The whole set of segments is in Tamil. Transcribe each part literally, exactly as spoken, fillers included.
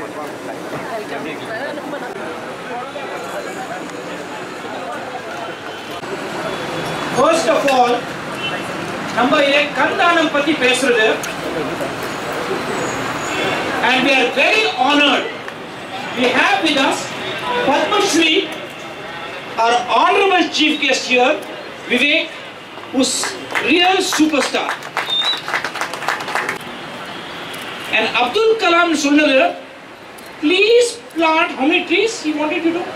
First of all, நம்ம இதை கண்தானம் பத்தி பேசுறது, and we are very honored. We have with us Padma Shri, our honorable chief guest here, Vivek, who's real superstar. And Abdul Kalam சொன்னது, please plant how many trees he wanted to do?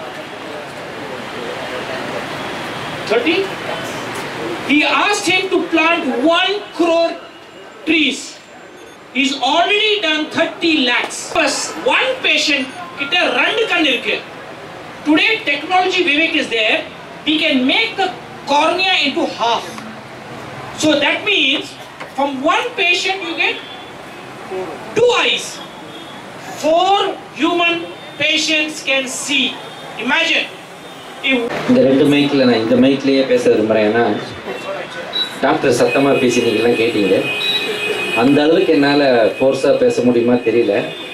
thirty. He asked him to plant one crore trees. He's already done thirty lakhs. Plus one patient kitta rendu kan irukku. Today technology Vivek is there. We can make the cornea into half. So that means from one patient you get two eyes. Four human patients can see. Imagine. இந்த ரெண்டு மைக்கில் நான் இந்த மைக்லேயே பேச விரும்புகிறேன். ஏன்னா டாக்டர் சத்தமாக பேசினீங்கலாம் கேட்டீங்க. அந்த அளவுக்கு என்னால் ஃபோர்ஸாக பேச முடியுமா தெரியல.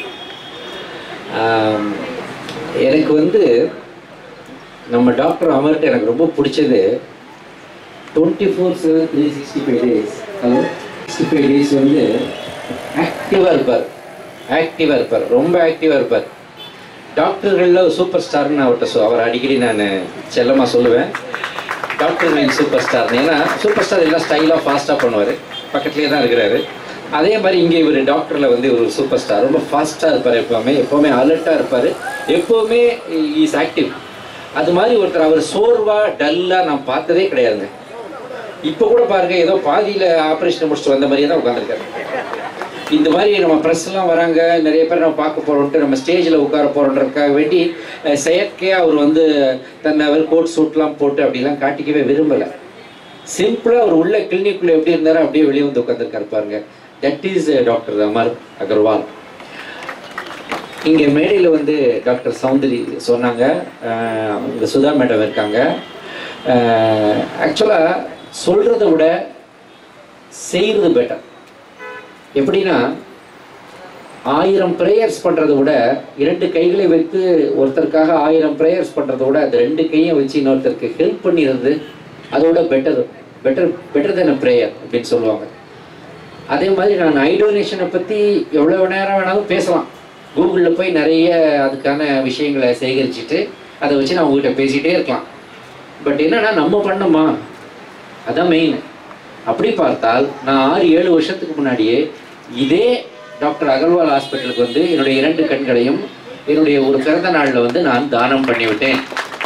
எனக்கு வந்து நம்ம டாக்டர் அமர்கிட்ட எனக்கு ரொம்ப பிடிச்சது twenty four seven three sixty five days hello sixty five days வந்து ஆக்டிவாக இருப்பார் ஆக்டிவாக இருப்பார் ரொம்ப ஆக்டிவாக இருப்பார். டாக்டர்களில் சூப்பர் ஸ்டார்னு அவர்கிட்ட சொ அவர் அடிக்கடி நான் செல்லமாக சொல்லுவேன், டாக்டர்களின் சூப்பர் ஸ்டார்னு. ஏன்னா சூப்பர் ஸ்டார் எல்லாம் ஸ்டைலாக ஃபாஸ்ட்டாக பண்ணுவார், பக்கத்துலேயே தான் இருக்கிறாரு. அதே மாதிரி இங்கே இவர் டாக்டரில் வந்து ஒரு சூப்பர் ஸ்டார், ரொம்ப ஃபாஸ்ட்டாக இருப்பார், எப்போவுமே எப்போவுமே அலர்ட்டாக இருப்பார், எப்போவுமே இஸ் ஆக்டிவ். அது மாதிரி ஒருத்தர் அவர் சோர்வாக டல்லாக நான் பார்த்ததே கிடையாதுங்க. இப்போ கூட பாருங்கள், ஏதோ பாதியில் ஆப்ரேஷன் முடிச்சுட்டு வந்த மாதிரியே தான் உட்காந்துருக்காரு. இந்த மாதிரி நம்ம ப்ரெஸ்லாம் வராங்க, நிறைய பேர் நம்ம பார்க்க போகிறோன்ட்டு நம்ம ஸ்டேஜில் உட்கார போகிறோன்றதுக்காக வேண்டி செயற்கையாக அவர் வந்து தன்னை அவர் கோட் சூட்லாம் போட்டு அப்படிலாம் காட்டிக்கவே விரும்பலை. சிம்பிளாக அவர் உள்ள கிளினிக்குள்ளே எப்படி இருந்தாரோ அப்படியே வெளியே வந்து உட்காந்துருக்காரு பாருங்க. That is doctor Amar Agarwal. இங்கே மேடையில் வந்து டாக்டர் சௌந்தரி சொன்னாங்க, இங்கே சுதா மேடம் இருக்காங்க. ஆக்சுவலாக சொல்கிறத விட செய்கிறது பெட்டர். எப்படின்னா, ஆயிரம் ப்ரேயர்ஸ் பண்ணுறதை விட இரண்டு கைகளை வைத்து ஒருத்தருக்காக ஆயிரம் ப்ரேயர்ஸ் பண்ணுறதை விட அது ரெண்டு கையை வச்சு இன்னொருத்தருக்கு ஹெல்ப் பண்ணிடுறது அதோட better better better then a prayer அப்படின்னு சொல்லுவாங்க. அதே மாதிரி நான் ஐ டொனேஷனை பற்றி எவ்வளோ நேரம் வேணாலும் பேசலாம். கூகுளில் போய் நிறைய அதுக்கான விஷயங்களை சேகரிச்சுட்டு அதை வச்சு நான் உங்கள்கிட்ட பேசிகிட்டே இருக்கலாம். பட் என்னென்னா, நம்ம பண்ணோமா அதான் மெயின். அப்படி பார்த்தால் நான் ஆறு ஏழு வருஷத்துக்கு முன்னாடியே இதே டாக்டர் அகர்வால் ஹாஸ்பிட்டலுக்கு வந்து என்னுடைய இரண்டு கண்களையும் என்னுடைய ஒரு பிறந்த நாளில் வந்து நான் தானம் பண்ணிவிட்டேன்.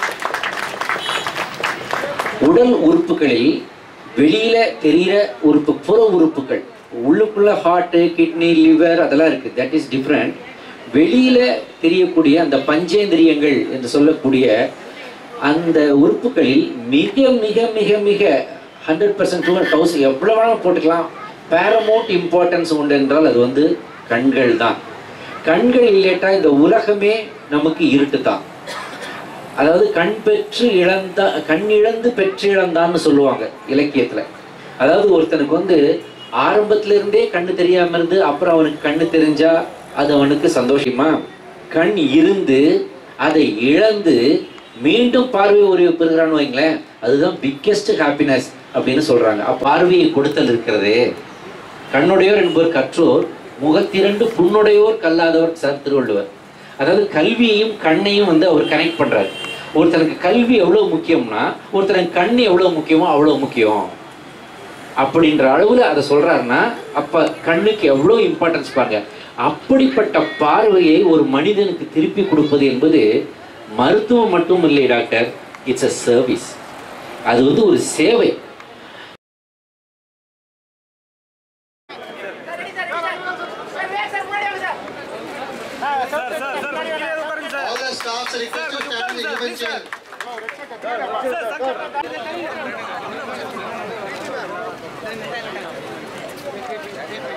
உடல் உறுப்புகளில் வெளியில தெரிகிற உறுப்பு, புற உறுப்புகள், உள்ளுக்குள்ள ஹார்ட்டு, கிட்னி, லிவர் அதெல்லாம் இருக்குது, தட் இஸ் டிஃப்ரெண்ட். வெளியில தெரியக்கூடிய அந்த பஞ்சேந்திரியங்கள் என்று சொல்லக்கூடிய அந்த உறுப்புகளில் மிக மிக மிக மிக hundred percent to hundred thousand எவ்வளோ வேணாலும் போட்டுக்கலாம், பேரமௌண்ட் இம்பார்ட்டன்ஸ் உண்டு என்றால் அது வந்து கண்கள் தான். கண்கள் இல்லேட்டா இந்த உலகமே நமக்கு இருட்டு தான். அதாவது கண் பெற்று இழந்தா கண் இழந்து பெற்று இழந்தான்னு சொல்லுவாங்க இலக்கியத்தில். அதாவது ஒருத்தனுக்கு வந்து ஆரம்பத்திலிருந்தே கண்ணு தெரியாமல் இருந்து அப்புறம் அவனுக்கு கண்ணு தெரிஞ்சா அது அவனுக்கு சந்தோஷமா, கண் இருந்து அதை இழந்து மீண்டும் பார்வை உறவு பெறுகிறான்னு வைங்களேன், அதுதான் பிக்கெஸ்ட் ஹாப்பினஸ் அப்படின்னு சொல்றாங்க. பார்வையை கொடுத்தல் இருக்கிறது. கண்ணுடையோர் என்பவர் கற்றோர், முகத்திரண்டு புண்ணுடையோர் கல்லாதவர் சார் திருவள்ளுவர். அதாவது கல்வியையும் கண்ணையும் வந்து அவர் கனெக்ட் பண்றாரு. ஒருத்தனுக்கு கல்வி எவ்வளவு முக்கியம்னா ஒருத்தனுக்கு கண் எவ்வளவு முக்கியமோ அவ்வளவு முக்கியம் அப்படின்ற அளவுல அதை சொல்றாருன்னா, அப்ப கண்ணுக்கு எவ்வளவு இம்பார்ட்டன்ஸ் பாருங்க. அப்படிப்பட்ட பார்வையை ஒரு மனிதனுக்கு திருப்பி கொடுப்பது என்பது மருத்துவம் மட்டும் இல்லை டாக்டர், இட்ஸ் அ சர்வீஸ். அது வந்து ஒரு சேவை. Sir,